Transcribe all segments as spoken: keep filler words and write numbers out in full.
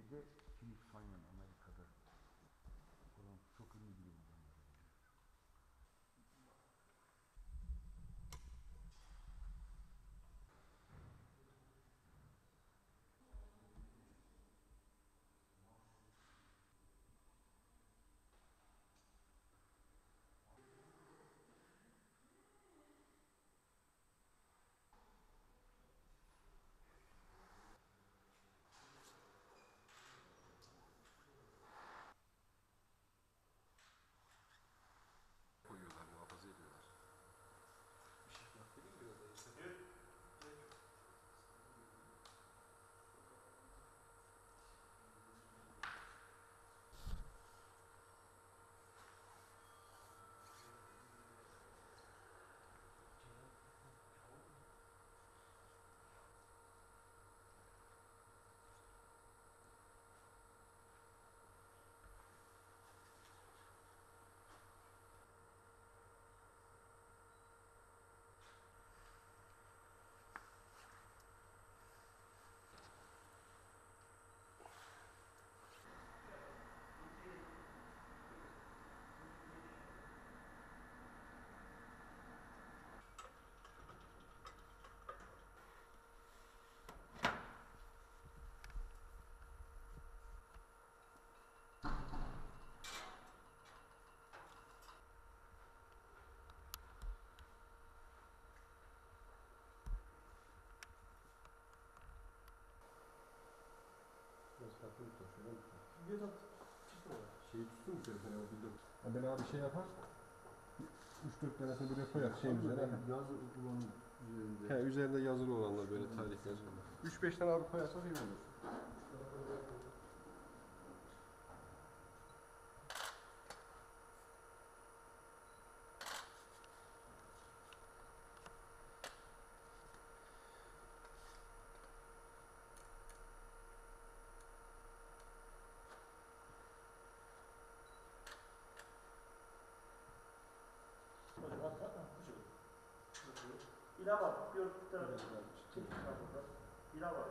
de Smithsonian Amerika'da olan çok ünlü bilim adamları. Koyuyorlar, muhafaza ediyorlar. Bir şey yapayım biraz da işte. Evet. Şeyi tutsun mu telefonu o bildim. Ben abi şey yapar. üç dört tanesini buraya koyar şeyin üzerine. Yazı ulan üzerinde. He, üzerinde yazılı olanlar böyle tarihler. üç beş tane abi koyarsak iyi olur. İla var. Bir tarafı çekil var burada. İla var.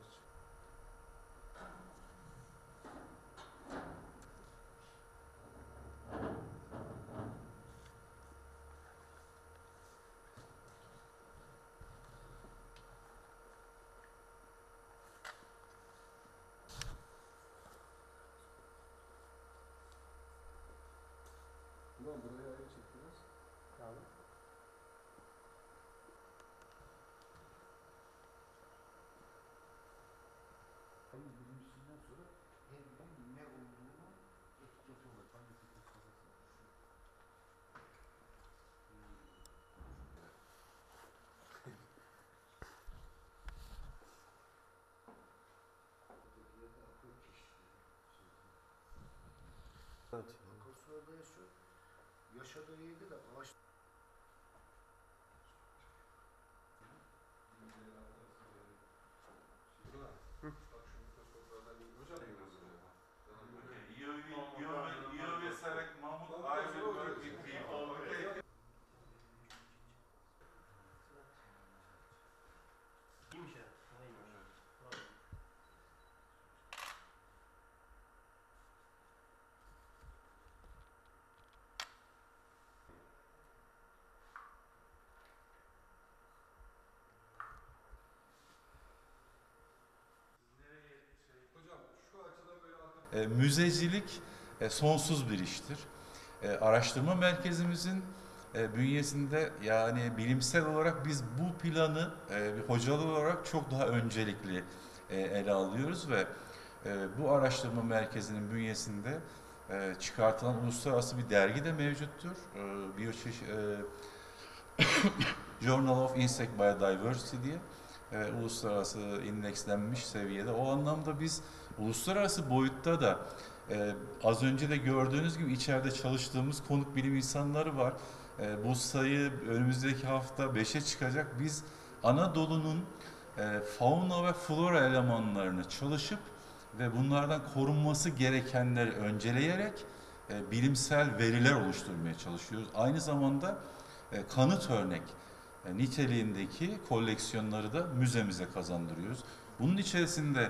Ulan buraya ayrı çek biraz. Abi. Hayır birincisinden sonra her birinin ne olduğunu etiketi olur. Hangisi kıskazası? Evet. Kosova'da yaşıyor. Yaşadığı yerde de ağaç. İyiymiş ya. Daha iyiymiş. Bravo. Hocam şu açıdan böyle arka... E, müzecilik e, sonsuz bir iştir. E, araştırma merkezimizin e, bünyesinde yani bilimsel olarak biz bu planı e, bir hocalı olarak çok daha öncelikli e, ele alıyoruz ve e, bu araştırma merkezinin bünyesinde e, çıkartılan uluslararası bir dergi de mevcuttur. E, Biyoçeşit e, Journal of Insect Biodiversity diye e, uluslararası indekslenmiş seviyede. O anlamda biz uluslararası boyutta da e, az önce de gördüğünüz gibi içeride çalıştığımız konuk bilim insanları var. E, bu sayı önümüzdeki hafta beşe çıkacak. Biz Anadolu'nun e, fauna ve flora elemanlarını çalışıp ve bunlardan korunması gerekenleri önceleyerek e, bilimsel veriler oluşturmaya çalışıyoruz. Aynı zamanda e, kanıt örnek e, niteliğindeki koleksiyonları da müzemize kazandırıyoruz. Bunun içerisinde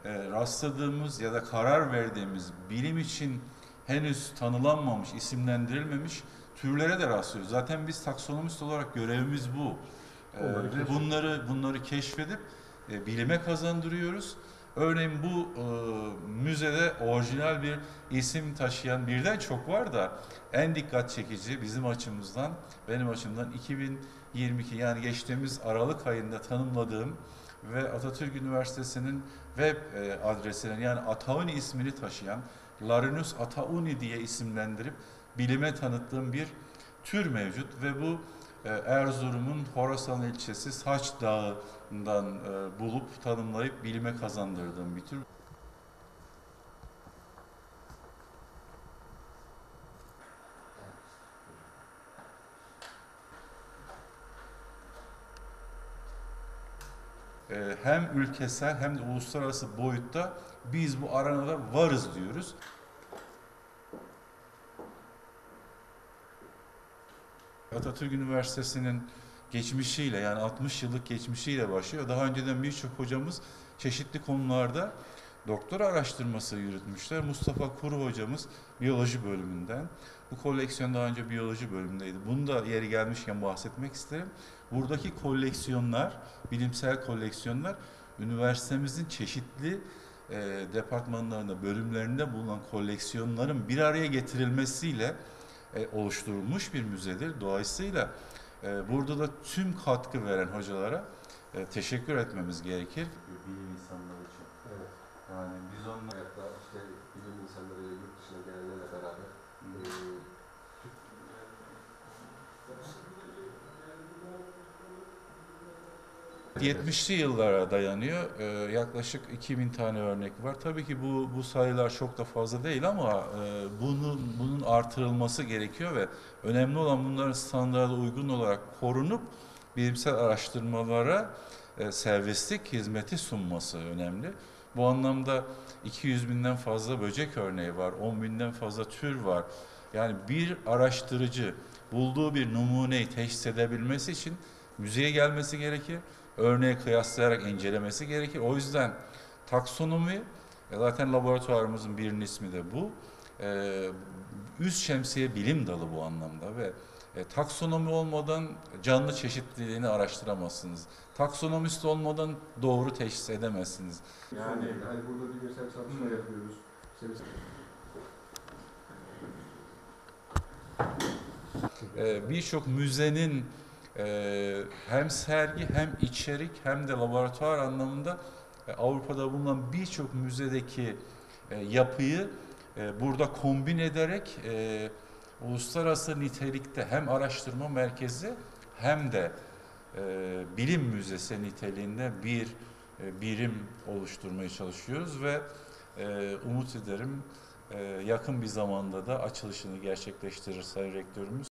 e, rastladığımız ya da karar verdiğimiz bilim için henüz tanılanmamış, isimlendirilmemiş türlere de rastlıyoruz. Zaten biz taksonomist olarak görevimiz bu. E, Onları ve keşfedip. bunları bunları keşfedip e, bilime kazandırıyoruz. Örneğin bu e, müzede orijinal bir isim taşıyan birden çok var da en dikkat çekici bizim açımızdan, benim açımdan iki bin yirmi iki yani geçtiğimiz Aralık ayında tanımladığım ve Atatürk Üniversitesi'nin web e, adresinin yani Atauni ismini taşıyan Larinus atauni diye isimlendirip bilime tanıttığım bir tür mevcut ve bu e, Erzurum'un Horasan ilçesi Saç Dağı'ndan e, bulup tanımlayıp bilime kazandırdığım bir tür. E, hem ülkesel hem de uluslararası boyutta biz bu arenada varız diyoruz. Atatürk Üniversitesi'nin geçmişiyle yani altmış yıllık geçmişiyle başlıyor. Daha önceden birçok hocamız çeşitli konularda doktora araştırması yürütmüşler. Mustafa Kuru hocamız biyoloji bölümünden. Bu koleksiyon daha önce biyoloji bölümündeydi. Bunu da yeri gelmişken bahsetmek isterim. Buradaki koleksiyonlar, bilimsel koleksiyonlar üniversitemizin çeşitli e, departmanlarında, bölümlerinde bulunan koleksiyonların bir araya getirilmesiyle e, oluşturulmuş bir müzedir. Dolayısıyla e, burada da tüm katkı veren hocalara e, teşekkür etmemiz gerekir. Bilim insanları için. Evet. Yani biz onunla Hayatta işte bilim insanlarıyla yurt dışına gelenlerle beraber e, yetmişli yıllara dayanıyor. Ee, yaklaşık iki bin tane örnek var. Tabii ki bu bu sayılar çok da fazla değil ama e, bunun bunun artırılması gerekiyor ve önemli olan bunların standarda uygun olarak korunup bilimsel araştırmalara e, servislik hizmeti sunması önemli. Bu anlamda iki yüz binden fazla böcek örneği var, on binden fazla tür var. Yani bir araştırıcı bulduğu bir numuneyi teşhis edebilmesi için müzeye gelmesi gerekir. Örneği kıyaslayarak incelemesi gerekir. O yüzden taksonomi, zaten laboratuvarımızın birinin ismi de bu. Ee, üst şemsiye bilim dalı bu anlamda ve e, taksonomi olmadan canlı çeşitliliğini araştıramazsınız. Taksonomist olmadan doğru teşhis edemezsiniz. yani hani burada bilimsel çalışma yapıyoruz. İşte mesela Ee, birçok müzenin e, hem sergi hem içerik hem de laboratuvar anlamında e, Avrupa'da bulunan birçok müzedeki e, yapıyı e, burada kombin ederek e, uluslararası nitelikte hem araştırma merkezi hem de e, bilim müzesi niteliğinde bir e, birim oluşturmaya çalışıyoruz ve e, umut ederim e, yakın bir zamanda da açılışını gerçekleştirir Sayın Rektörümüz.